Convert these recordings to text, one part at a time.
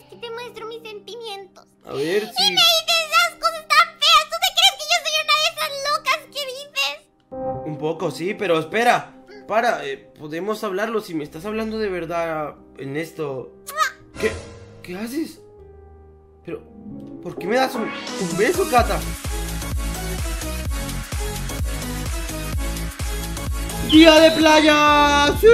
que te muestro mis sentimientos. A ver si... Y me dices esas cosas tan feas. ¿Tú te crees que yo soy una de esas locas que dices? Un poco, sí, pero espera. Podemos hablarlo si me estás hablando de verdad en esto. ¿Qué haces? Pero, ¿por qué me das un beso, Cata? ¡Día de playa! ¡Sí!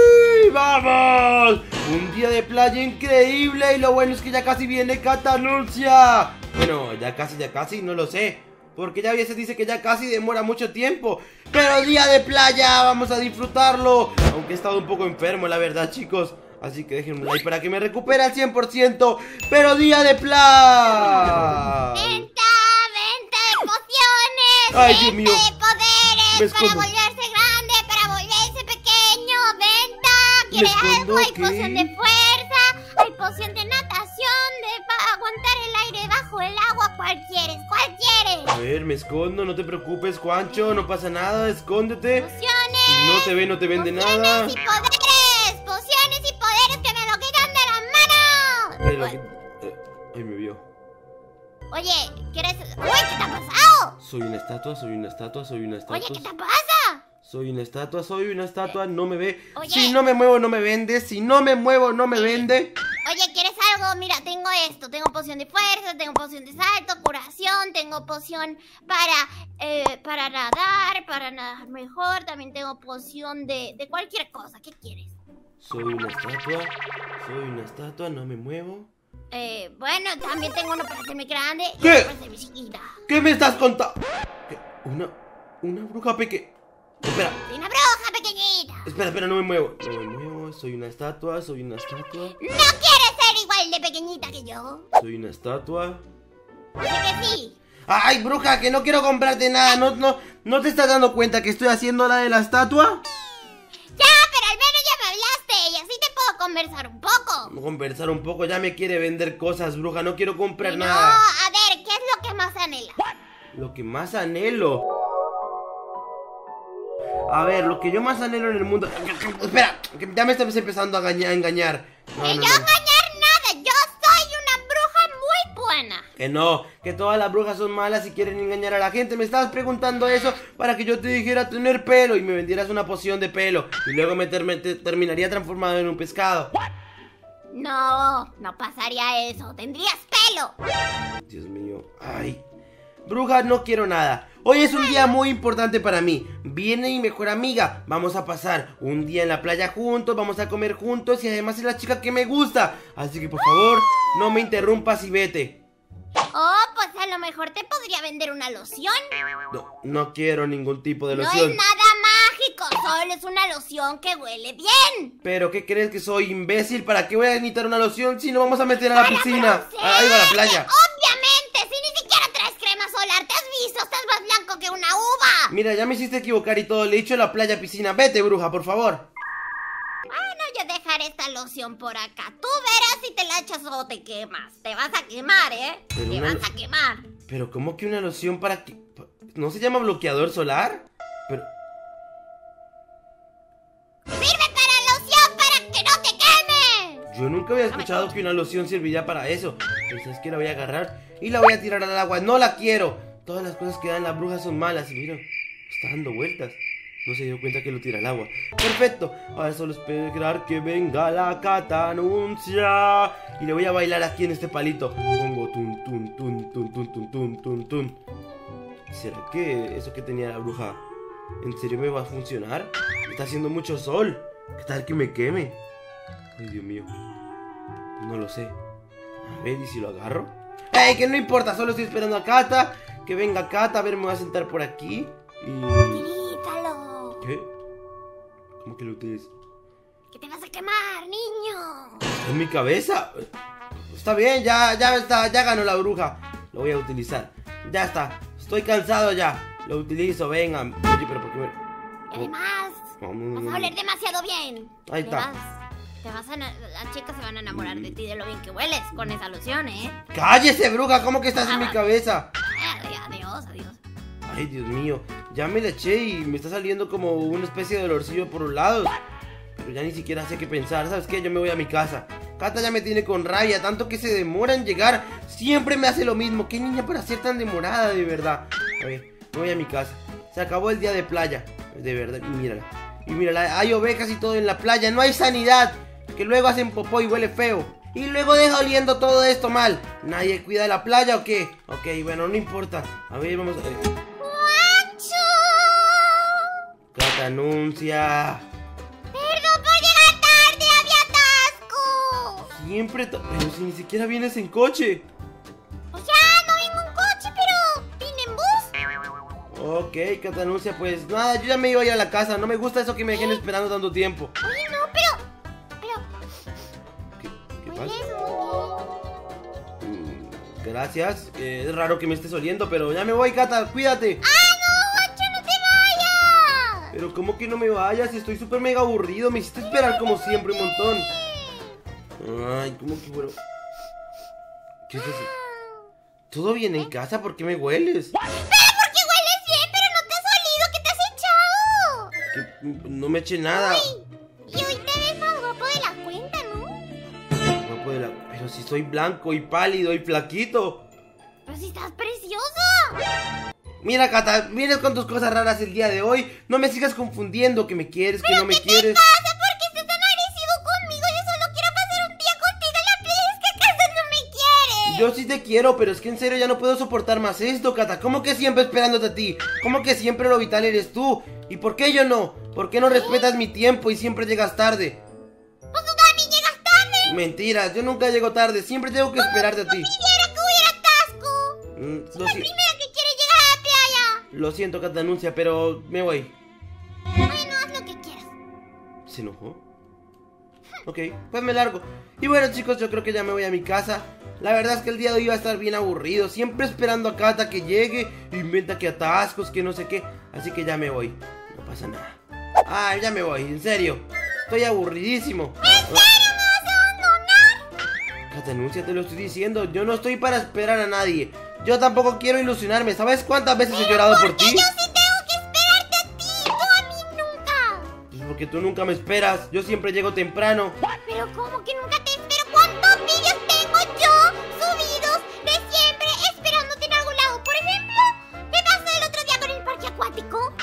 ¡Vamos! Un día de playa increíble. Y lo bueno es que ya casi viene Cata Anuncia. Bueno, ya casi, no lo sé, porque ya a veces dice que ya casi demora mucho tiempo. Pero día de playa, vamos a disfrutarlo. Aunque he estado un poco enfermo, la verdad, chicos. Así que déjenme un like para que me recupere al 100%. Pero día de playa. Venta de pociones. Ay, Dios mío. Venta de poderes. Me Para escondo. volverse grande, para volverse pequeño. Venta. ¿Quiere Me escondo, algo? Hay ¿qué? poción de fuerza. Hay poción de natación. Para aguantar el aire bajo el agua. ¿Cuál quieres? A ver, me escondo, no te preocupes, Juancho. No pasa nada, escóndete. Pociones. Si no te ve, no te ven de nada. Pociones y poderes. Pociones y poderes que me lo quitan de las manos. Ay, me vio. Oye, ¿quieres...? ¡Uy! ¿Qué te ha pasado? Soy una estatua. Oye, ¿qué te pasa? Soy una estatua, no me ve. Oye. Si no me muevo, no me vende. Si no me muevo, no me vende. Oye, ¿quieres algo? Mira, tengo esto. Tengo poción de fuerza, tengo poción de salto, curación, tengo poción para nadar mejor. También tengo poción de cualquier cosa. ¿Qué quieres? Soy una estatua, no me muevo. Bueno, también tengo uno para hacerme grande y ¿Qué? otro para hacerme chiquita. ¿Qué me estás contando? Una bruja pequeña. Espera, Soy una bruja pequeñita. espera, no me muevo. Soy una estatua. ¿No quieres ser igual de pequeñita que yo? Soy una estatua. Así que sí. Ay, bruja, que no quiero comprarte nada. ¿No te estás dando cuenta que estoy haciendo la de la estatua? Ya, pero al menos ya me hablaste y así te puedo conversar un poco. Conversar un poco, ya me quiere vender cosas, bruja. No quiero comprar No, nada. a ver, ¿qué es lo que más anhelas? Lo que más anhelo. A ver, lo que yo más anhelo en el mundo. Espera, que ya me estás empezando a engañar. No, Que no, yo no. engañar nada, yo soy una bruja muy buena. Que no, que todas las brujas son malas y quieren engañar a la gente. Me estabas preguntando eso para que yo te dijera tener pelo y me vendieras una poción de pelo. Y luego terminaría transformado en un pescado. No pasaría eso, tendrías pelo. Dios mío, ay. Bruja, no quiero nada. Hoy es un día muy importante para mí. Viene mi mejor amiga. Vamos a pasar un día en la playa juntos. Vamos a comer juntos. Y además es la chica que me gusta. Así que por favor, no me interrumpas y vete. Oh, pues a lo mejor te podría vender una loción. No quiero ningún tipo de No loción. es nada mágico, solo es una loción que huele bien. ¿Pero qué crees, que soy imbécil? ¿Para qué voy a necesitar una loción si no vamos a meter a la piscina? Ahí va la playa. Obviamente, si ni siquiera traes crema solar, ¿te has visto? Estás más blanco que una uva. Mira, ya me hiciste equivocar y todo. Le he dicho la playa, piscina. Vete, bruja, por favor. Bueno, yo dejaré esta loción por acá. Tú verás si te la echas o te quemas. Te vas a quemar, ¿eh? Pero Te una vas a quemar. ¿Pero cómo que una loción para que... ¿No se llama bloqueador solar? Pero... ¡Sirve para loción para que no te quemes! Yo nunca había escuchado que una loción serviría para eso. Pues es que la voy a agarrar y la voy a tirar al agua. ¡No la quiero! Todas las cosas que dan las brujas son malas. Y mira, está dando vueltas. No se dio cuenta que lo tira al agua. ¡Perfecto! Ahora solo esperar que venga la Cata Anuncia. Y le voy a bailar aquí en este palito. Pongo tun tun tun tun tun tun tun tun tun. ¿Será que eso que tenía la bruja en serio me va a funcionar? Está haciendo mucho sol. ¿Qué tal que me queme? Ay, Dios mío. No lo sé. A ver, ¿y si lo agarro? ¡Ey! Que no importa, solo estoy esperando a Cata. Que venga Cata, a ver, me voy a sentar por aquí. Y... Utilízalo. ¿Qué? ¿Cómo que lo utilizo? Que te vas a quemar, niño. ¿En mi cabeza? Está bien, ya está, ya ganó la bruja. Lo voy a utilizar. Ya está, estoy cansado ya. Lo utilizo, vengan. Oye, pero ¿por qué me... Y además, vas a oler demasiado bien. Ahí está. Las chicas se van a enamorar de ti, de lo bien que hueles con esa loción, ¿eh? ¡Cállese, bruja! ¿Cómo que estás en mi cabeza? Adiós. Ay, Dios mío, ya me la eché y me está saliendo como una especie de olorcillo por un lado. Pero ya ni siquiera sé qué pensar. ¿Sabes qué? Yo me voy a mi casa. Cata ya me tiene con rabia, tanto que se demora en llegar. Siempre me hace lo mismo. ¿Qué niña para ser tan demorada, de verdad? A ver, me voy a mi casa. Se acabó el día de playa, de verdad, y mírala. Y mírala, hay ovejas y todo en la playa. No hay sanidad, que luego hacen popó y huele feo. Y luego deja oliendo todo esto mal. ¿Nadie cuida la playa o qué? Ok, bueno, no importa. A ver, vamos a ver. ¡Juancho! Cata anuncia. Perdón por llegar tarde, había atasco. Siempre, pero si ni siquiera vienes en coche. O sea, no vengo en coche, pero vine en bus. Ok, Cata anuncia, pues nada, yo ya me iba a ir a la casa. No me gusta eso que me dejen esperando tanto tiempo. Oye, no, pero... ¿Qué Muy pasa? bien, muy bien. Gracias, es raro que me estés oliendo, pero ya me voy, Cata, cuídate. ¡Ah, no, Juancho, no te vayas! Pero ¿cómo que no me vayas? Estoy súper mega aburrido, me hiciste esperar como siempre un montón. Ay, ¿cómo que bueno? ¿Qué es eso? ¿Todo bien en casa? ¿Por qué me hueles? Pero porque hueles bien, pero no te has olido, ¿qué te has echado? Que no me eché nada. Y hoy te ves más guapo de la cuenta, ¿no? No puedo pero si soy blanco y pálido y flaquito. Pero si estás precioso. Mira, Cata, vienes con tus cosas raras el día de hoy. No me sigas confundiendo que me quieres, que no me quieres. ¿Qué pasa? ¿Por qué estás tan agresivo conmigo? Yo solo quiero pasar un día contigo en la playa. Es que acaso no me quieres. Yo sí te quiero, pero es que en serio ya no puedo soportar más esto, Cata. ¿Cómo que siempre esperándote a ti? ¿Cómo que siempre lo vital eres tú? ¿Y por qué yo no? ¿Por qué no respetas mi tiempo y siempre llegas tarde? Pues tú también llegas tarde. Mentiras, yo nunca llego tarde, siempre tengo que esperarte a ti. Quisiera que hubiera atasco. Lo, La primera que quiere llegar a la playa. lo siento, Cata anuncia, pero me voy. Bueno, haz lo que quieras. ¿Se enojó? Ok, pues me largo. Y bueno, chicos, yo creo que ya me voy a mi casa. La verdad es que el día de hoy va a estar bien aburrido. Siempre esperando a Cata que llegue. Inventa que atascos, que no sé qué. Así que ya me voy. No pasa nada. Ah, ya me voy, en serio. Estoy aburridísimo. ¿En serio me vas a abandonar? Cata anuncia, te lo estoy diciendo. Yo no estoy para esperar a nadie. Yo tampoco quiero ilusionarme. ¿Sabes cuántas veces he llorado por ti? Yo sí tengo que esperarte a ti. Tú a mí nunca. Pues porque tú nunca me esperas. Yo siempre llego temprano. Pero ¿cómo que nunca te espero? ¿Cuántos vídeos tengo yo subidos de siempre esperándote en algún lado? Por ejemplo, ¿qué pasó el otro día con el parque acuático?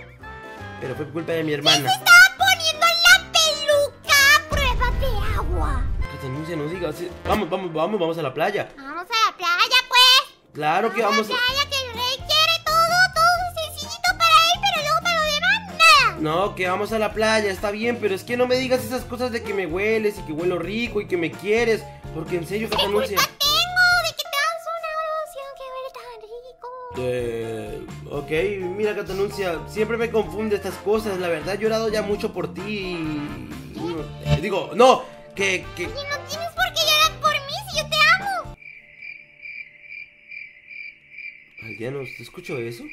Pero fue culpa de mi hermana. Se estaba poniendo en la peluca a prueba de agua. Cata anuncia, no digas. Vamos a la playa. Vamos a la playa, pues. Claro que vamos a la playa, que el rey quiere todo sencillito para él, pero luego para lo demás, nada. No, que vamos a la playa, está bien, pero es que no me digas esas cosas de que me hueles y que huelo rico y que me quieres. Porque en serio, Cata anuncia. ¿Qué culpa tengo de que te das una loción que huele tan rico? Ok, mira, Cata anuncia, siempre me confunde estas cosas. La verdad, he llorado ya mucho por ti. Digo, no, que... Oye, no tienes por qué llorar por mí si yo te amo. Aldeano, ¿te escuchó eso?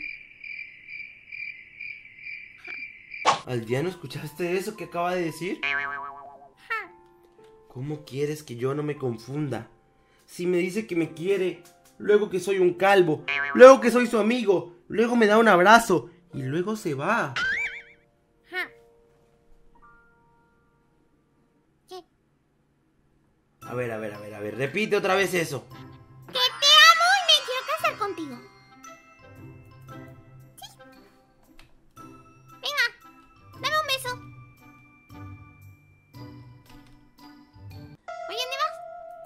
Aldeano, ¿escuchaste eso que acaba de decir? ¿Cómo quieres que yo no me confunda? Si me dice que me quiere, luego que soy un calvo, luego que soy su amigo, luego me da un abrazo y luego se va. ¿Qué? A ver, repite otra vez eso. Que te amo y me quiero casar contigo. ¿Sí? Venga, dame un beso. Oye, ¿dónde vas?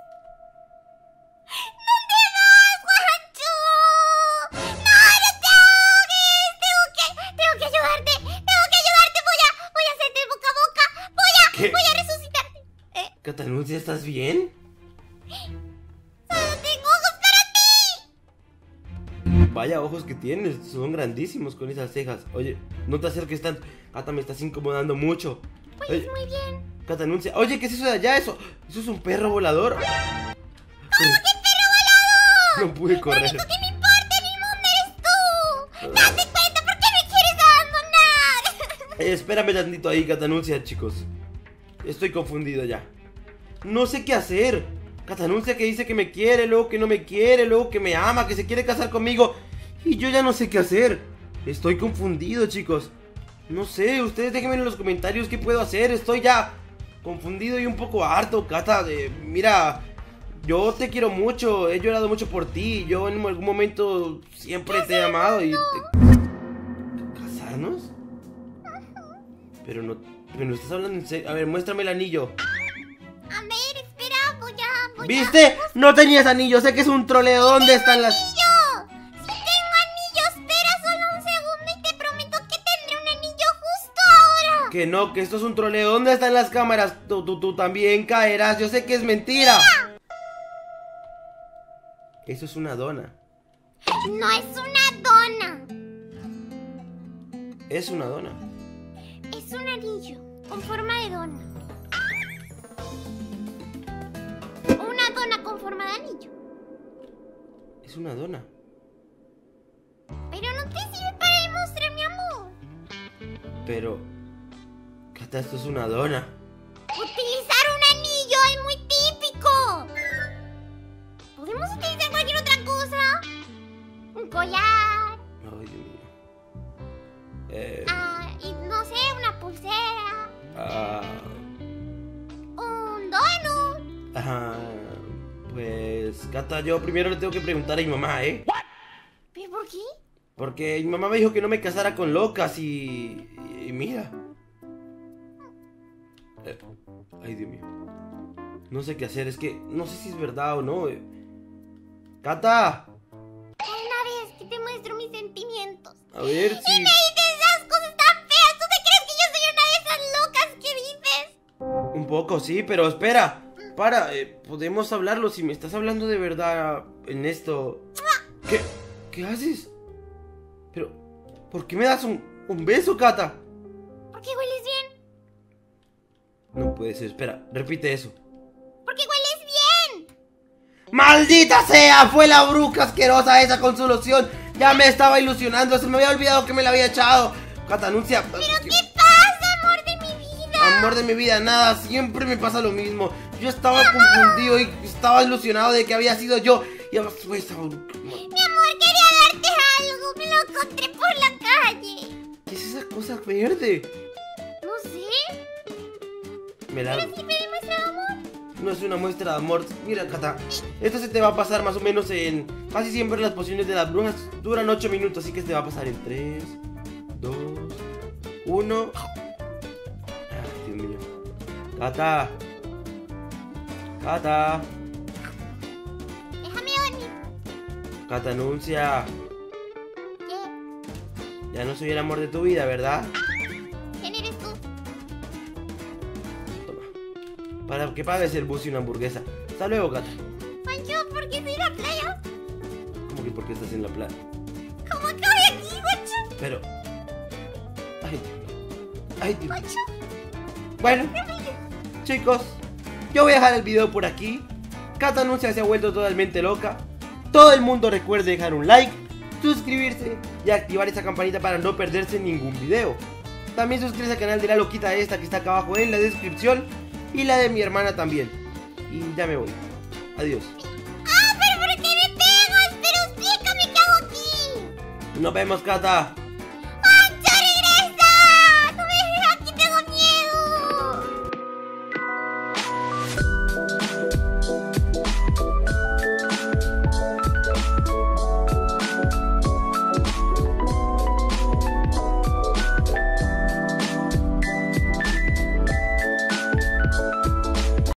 ¿Dónde vas, Juancho? No, no te ahogues. Tengo que ayudarte. Voy a hacerte boca a boca. ¿Qué? Voy a resucitarte. Cata anuncia, ¿estás bien? Solo tengo ojos para ti. Vaya ojos que tienes, son grandísimos con esas cejas. Oye, no te acerques tanto. Cata, me estás incomodando mucho. Pues Oye, muy bien. Cata anuncia. Oye, ¿qué es eso de allá? Eso es un perro volador. ¿Cómo que perro volador? No pude correr. Lo único que me importa en el mundo eres tú. Date cuenta, ¿por qué me quieres abandonar? Espérame tantito ahí, Cata anuncia, chicos. Estoy confundido ya. No sé qué hacer. Cata anuncia que dice que me quiere, luego que no me quiere, luego que me ama, que se quiere casar conmigo. Y yo ya no sé qué hacer. Estoy confundido, chicos. No sé, ustedes déjenme en los comentarios qué puedo hacer. Estoy ya confundido y un poco harto, Cata. Mira, yo te quiero mucho, he llorado mucho por ti. Yo en algún momento siempre te he amado y ¿Casarnos? Pero no estás hablando en serio. A ver, muéstrame el anillo. A ver, espera, voy a... ¿Viste? No tenías anillo, sé que es un troleo. ¿Dónde están las...? ¡Anillo! ¡Sí tengo anillo! Espera solo un segundo y te prometo que tendré un anillo justo ahora. Que no, que esto es un troleo. ¿Dónde están las cámaras? Tú también caerás. Yo sé que es mentira. ¡Mira! Eso es una dona. No es una dona. Es una dona. Es un anillo con forma de dona. Una dona con forma de anillo. Es una dona. Pero no te sirve para demostrar mi amor. Pero... Cata, esto es una dona. Utilizar un anillo es muy típico. ¿Podemos utilizar cualquier otra cosa? Un collar. Ay, Dios mío. Y no sé, una pulsera. Ah, Un donut. pues... Cata, yo primero le tengo que preguntar a mi mamá, ¿eh? ¿Pero por qué? Porque mi mamá me dijo que no me casara con locas y mira. Ay, Dios mío. No sé qué hacer, es que no sé si es verdad o no. ¡Cata! Una vez que te muestro mis sentimientos. A ver si... Y me dices esas cosas tan feas. ¿Tú te crees que yo soy una de esas locas que dices? Un poco, sí, pero espera. Podemos hablarlo si me estás hablando de verdad en esto. ¿Qué haces? Pero, ¿por qué me das un beso, Cata? ¿Por qué hueles bien? No puede ser, espera, repite eso. ¿Por qué hueles bien? ¡Maldita sea! Fue la bruja asquerosa esa con su loción. Ya me estaba ilusionando, se me había olvidado que me la había echado. Cata, anuncia. ¿Pero qué pasa, amor de mi vida? Amor de mi vida, nada, siempre me pasa lo mismo. Yo estaba confundido y estaba ilusionado de que había sido yo. Y ahora fue esa bruja. Mi amor, quería darte algo. Me lo encontré por la calle. ¿Qué es esa cosa verde? No sé. Me la... ¿Pero si me demuestra amor? No es una muestra de amor. Mira, Cata, esto se te va a pasar más o menos en... Casi siempre las pociones de las brujas duran 8 minutos, así que se te va a pasar en 3, 2, 1... Ay, Dios mío. Cata. Cata. Déjame dormir. Cata, anuncia. ¿Qué? Ya no soy el amor de tu vida, ¿verdad? ¿Quién eres tú? Toma. Para que pagues el bus y una hamburguesa. Hasta luego, Cata. Pancho, ¿por qué estoy en la playa? ¿Cómo que por qué estás en la playa? ¿Cómo acabé aquí, guacho? Pero... Ay, ay, Dios. Guacho. Bueno, chicos, yo voy a dejar el video por aquí. Cata anuncia se ha vuelto totalmente loca. Todo el mundo recuerde dejar un like, suscribirse y activar esa campanita para no perderse ningún video. También suscríbete al canal de la loquita esta que está acá abajo en la descripción y la de mi hermana también. Y ya me voy. Adiós. ¡Ah, pero por qué me pegas! ¡Pero explícame qué hago aquí! Nos vemos, Cata.